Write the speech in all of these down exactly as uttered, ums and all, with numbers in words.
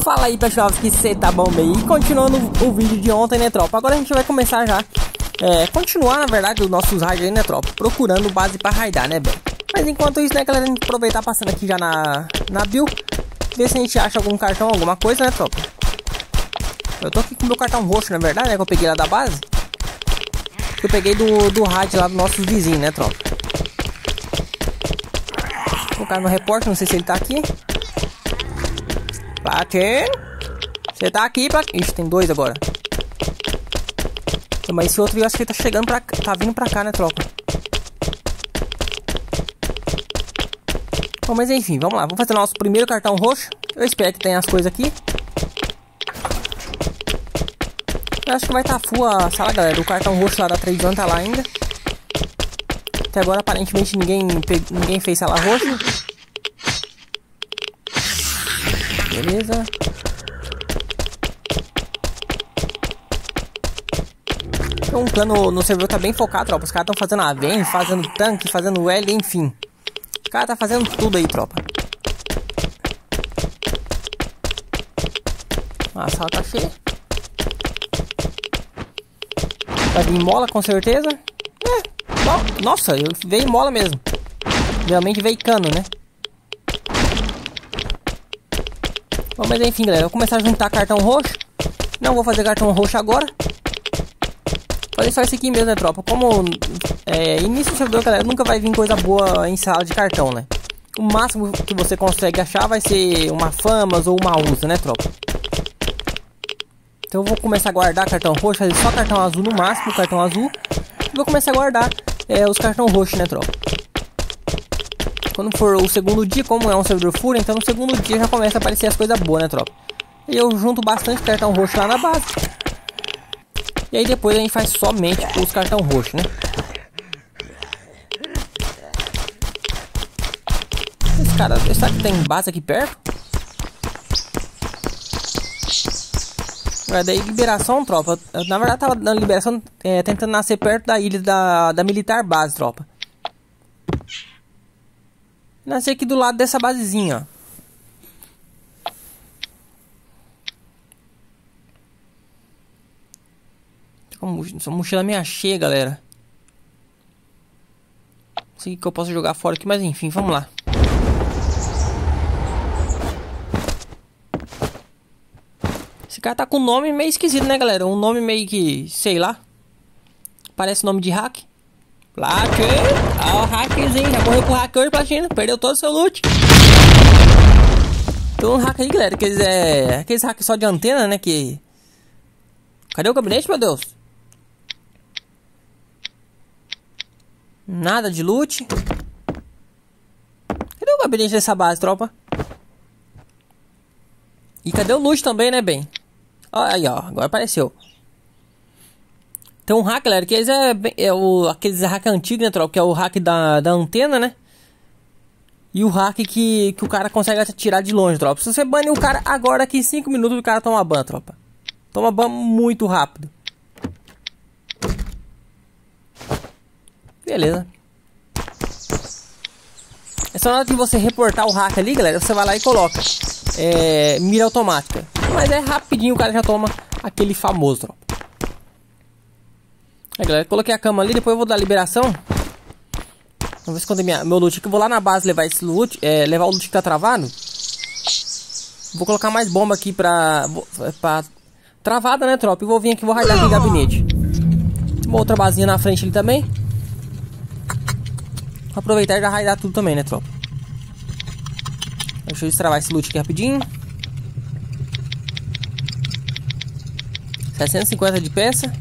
Fala aí, pessoal, que você tá bom bem? E continuando o vídeo de ontem, né, tropa? Agora a gente vai começar já, é, continuar, na verdade, os nossos raids aí, né, tropa? Procurando base pra raidar, né, bem? Mas enquanto isso, né, galera, a gente aproveitar passando aqui já na, na build, ver se a gente acha algum cartão, alguma coisa, né, tropa? Eu tô aqui com o meu cartão roxo, na verdade, né, que eu peguei lá da base. Que eu peguei do, do raid lá dos nossos vizinhos, né, tropa? Vou colocar no repórter, não sei se ele tá aqui. Platino, você tá aqui, Platino? Ixi, tem dois agora. Mas esse outro eu acho que ele tá chegando pra cá, tá vindo pra cá, né, tropa? Bom, mas enfim, vamos lá. Vamos fazer nosso primeiro cartão roxo. Eu espero que tenha as coisas aqui. Eu acho que vai estar tá full a sala, galera. O cartão roxo lá da três anos tá lá ainda. Até agora, aparentemente, ninguém, ninguém fez sala roxa. Beleza. Então, o plano no servidor tá bem focado, tropa. Os caras estão fazendo a V E M, fazendo tanque, fazendo L, enfim. Os caras tá fazendo tudo aí, tropa. A sala tá cheia. Vai vir mola, com certeza. É, nossa, veio mola mesmo. Realmente veio cano, né? Bom, mas enfim, galera, eu vou começar a juntar cartão roxo. Não vou fazer cartão roxo agora. Vou fazer só esse aqui mesmo, né, tropa? Como é, início do servidor, galera, nunca vai vir coisa boa em sala de cartão, né? O máximo que você consegue achar vai ser uma famas ou uma usa, né, tropa? Então eu vou começar a guardar cartão roxo, fazer só cartão azul no máximo, cartão azul. E vou começar a guardar é, os cartão roxos, né, tropa? Quando for o segundo dia, como é um servidor full, então no segundo dia já começa a aparecer as coisas boas, né, tropa? E eu junto bastante cartão roxo lá na base. E aí depois a gente faz somente os cartão roxo, né? Esse cara, será que tem base aqui perto? É, daí liberação, tropa. Na verdade tava dando liberação, é, tentando nascer perto da ilha da, da militar base, tropa. Nasci aqui do lado dessa basezinha, ó. Essa mochila meio cheia, galera. Não sei o que eu posso jogar fora aqui, mas enfim, vamos lá. Esse cara tá com um nome meio esquisito, né, galera? Um nome meio que, sei lá. Parece nome de hack. Platino, ah, o hackzinho, já morreu com o hack hoje, Platino, perdeu todo o seu loot. Tem um hack aí, galera, aqueles, é, aqueles hack só de antena, né, que... Cadê o gabinete, meu Deus? Nada de loot. Cadê o gabinete dessa base, tropa? E cadê o loot também, né, bem? Olha aí, ó, agora apareceu. Tem um hack, galera, que eles é, é o, aqueles hack antigos, né, tropa? Que é o hack da, da antena, né? E o hack que, que o cara consegue atirar de longe, tropa. Se você banir o cara agora, aqui em cinco minutos, o cara toma ban, tropa. Toma ban muito rápido. Beleza. É só na hora de você reportar o hack ali, galera, você vai lá e coloca é, mira automática. Mas é rapidinho, o cara já toma aquele famoso, tropa. Aí, galera, coloquei a cama ali, depois eu vou dar a liberação. Vamos ver se quando minha, meu loot aqui. Eu vou lá na base levar esse loot, é, levar o loot que tá travado. Vou colocar mais bomba aqui pra, pra travada, né, tropa? E vou vir aqui, vou raidar aqui o gabinete. Uma outra basinha na frente ali também. Vou aproveitar e já raidar tudo também, né, tropa? Deixa eu destravar esse loot aqui rapidinho. setecentos e cinquenta de peça.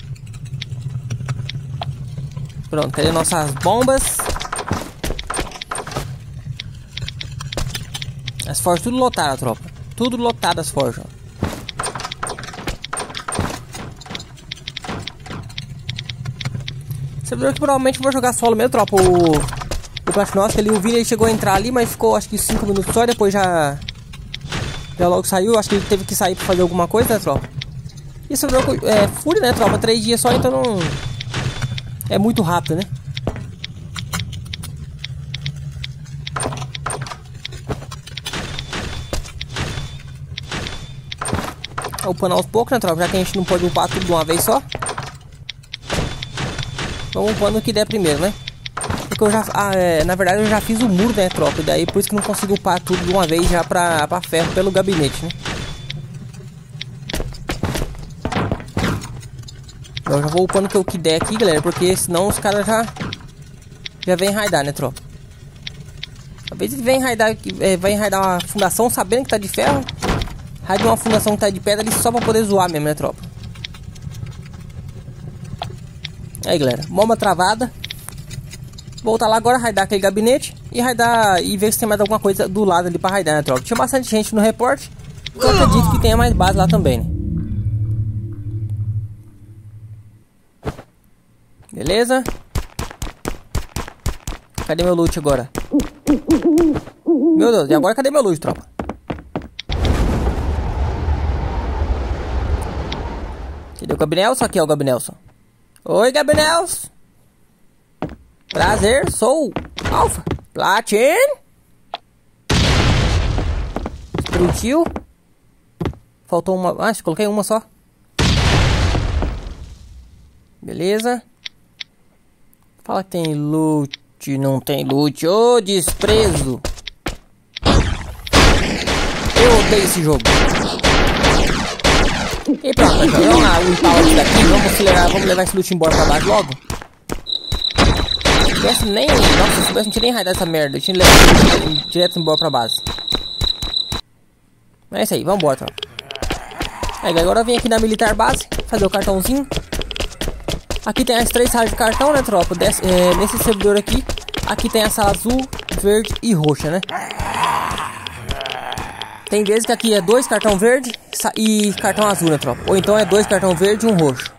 Pronto, cadê nossas bombas? As forjas tudo lotadas, tropa. Tudo lotado as forjas. Servidor que provavelmente eu vou jogar solo mesmo, tropa. O, o Platinosk ali, o Vini, ele chegou a entrar ali, mas ficou acho que cinco minutos só. Depois já Já logo saiu. Acho que ele teve que sair pra fazer alguma coisa, né, tropa? E esse servidor é full, né, tropa? Três dias só, então não... É muito rápido, né? começar upando aos poucos, né, tropa? Já que a gente não pode upar tudo de uma vez só. Vamos upando o que der primeiro, né? Porque eu já, ah, é, na verdade eu já fiz o muro, né, tropa? E daí por isso que não consigo upar tudo de uma vez já pra, pra ferro pelo gabinete, né? Eu já vou upando o que der aqui, galera, porque senão os caras já já vem raidar, né, tropa? Às vezes vem raidar, é, vem raidar uma fundação sabendo que tá de ferro, raida uma fundação que tá de pedra ali só pra poder zoar mesmo, né, tropa? Aí, galera, bomba travada. Voltar lá agora, raidar aquele gabinete e raidar e ver se tem mais alguma coisa do lado ali pra raidar, né, tropa? Tinha bastante gente no reporte, eu acredito que tenha mais base lá também, né? Beleza? Cadê meu loot agora? Meu Deus, e agora cadê meu loot, tropa? Cadê o Gabinelson? Aqui é o Gabinelson. Oi, Gabinelson. Prazer, sou Alpha Platin. Explodiu. Faltou uma... Ah, coloquei uma só. Beleza. Fala que tem loot. Não tem loot. Ô, oh, desprezo. Eu odeio esse jogo. E pronto, vamos lá, limpar isso daqui. Vamos acelerar, vamos levar esse loot embora pra baixo logo. Se tivesse nem... Nossa, se tivesse não tinha nem raidado essa merda. Eu tinha levado direto embora pra base. Mas é isso aí, vamos embora, tropa. Aí, agora eu vim aqui na militar base fazer o cartãozinho. Aqui tem as três salas de cartão, né, tropa? Des, é, nesse servidor aqui. Aqui tem a sala azul, verde e roxa, né? Tem vezes que aqui é dois cartão verde e cartão azul, né, tropa? Ou então é dois cartão verde e um roxo.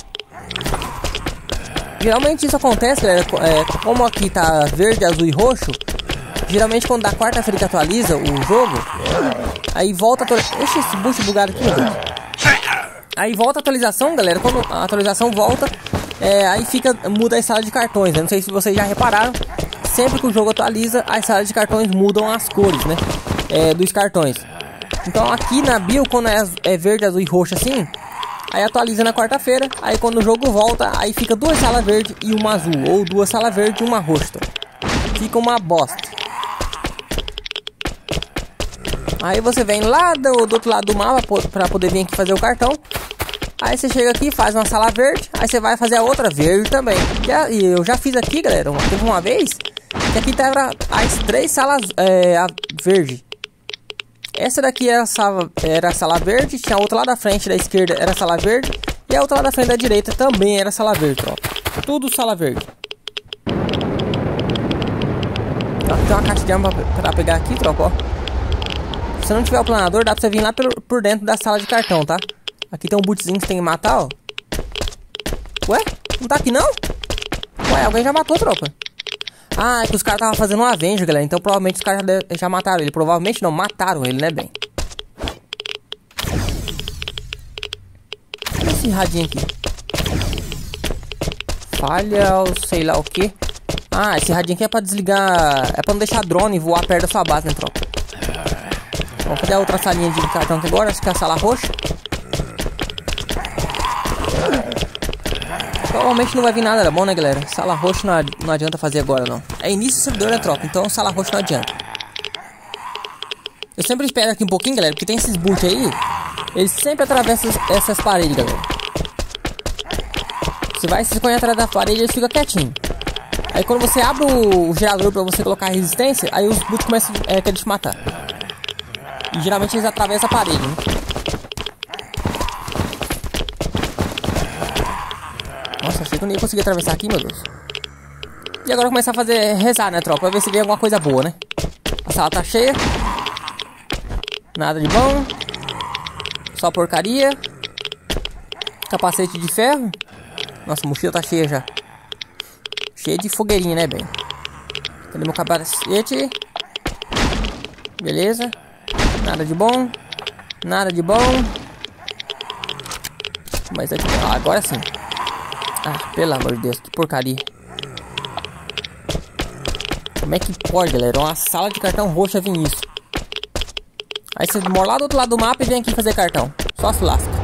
Geralmente isso acontece, galera, é, como aqui tá verde, azul e roxo. Geralmente quando dá quarta-feira que atualiza o jogo, aí volta a... Ixi, esse boost bugado aqui, meu Deus. Aí volta a atualização, galera. Quando a atualização volta, é, aí fica, muda as salas de cartões, né? Não sei se vocês já repararam. Sempre que o jogo atualiza, as salas de cartões mudam as cores, né? É, dos cartões. Então aqui na bio, quando é, é verde, azul e roxo assim, aí atualiza na quarta-feira. Aí quando o jogo volta, aí fica duas salas verdes e uma azul. Ou duas salas verdes e uma roxa. Fica uma bosta. Aí você vem lá do, do outro lado do mapa para poder vir aqui fazer o cartão. Aí você chega aqui, faz uma sala verde. Aí você vai fazer a outra verde também. E eu já fiz aqui, galera, uma, teve uma vez que aqui tava as três salas é, a verde. Essa daqui era a, sala, era a sala verde. Tinha a outra lá da frente da esquerda era a sala verde. E a outra lá da frente da direita também era a sala verde, tropa. Tudo sala verde. Tem uma caixa de arma pra, pra pegar aqui, tropa, ó. Se não tiver o planador, dá pra você vir lá por, por dentro da sala de cartão, tá? Aqui tem um bootzinho que você tem que matar, ó. Ué? Não tá aqui, não? Ué, alguém já matou, tropa. Ah, é que os caras estavam fazendo um Avenger, galera. Então provavelmente os caras já, já mataram ele. Provavelmente não, mataram ele, né, bem? Olha esse radinho aqui. Falha ou sei lá o que. Ah, esse radinho aqui é pra desligar... É pra não deixar drone voar perto da sua base, né, tropa? Vamos fazer a outra salinha de cartão aqui agora. Acho que é a sala roxa. Provavelmente não vai vir nada, era bom, né, galera? Sala roxa não, não adianta fazer agora, não. É início do servidor, né, tropa? Então sala roxa não adianta. Eu sempre espero aqui um pouquinho, galera, porque tem esses boot aí. Eles sempre atravessam essas paredes, galera. Você vai se esconde atrás da parede e eles ficam quietinhos. Aí quando você abre o gerador pra você colocar a resistência, aí os boot começam a é, querer te matar. E geralmente eles atravessam a parede, né? Nossa, achei que eu nem ia conseguir atravessar aqui, meu Deus. E agora começar a fazer, rezar, né, tropa? Pra ver se vem alguma coisa boa, né? A sala tá cheia. Nada de bom. Só porcaria. Capacete de ferro. Nossa, a mochila tá cheia já. Cheia de fogueirinha, né, bem? Cadê meu capacete? Beleza. Nada de bom. Nada de bom. Mas aqui, ah, agora sim. Ah, pelo amor de Deus, que porcaria. Como é que pode, galera? Uma sala de cartão roxa vir isso. Aí você mora lá do outro lado do mapa e vem aqui fazer cartão. Só se lasca.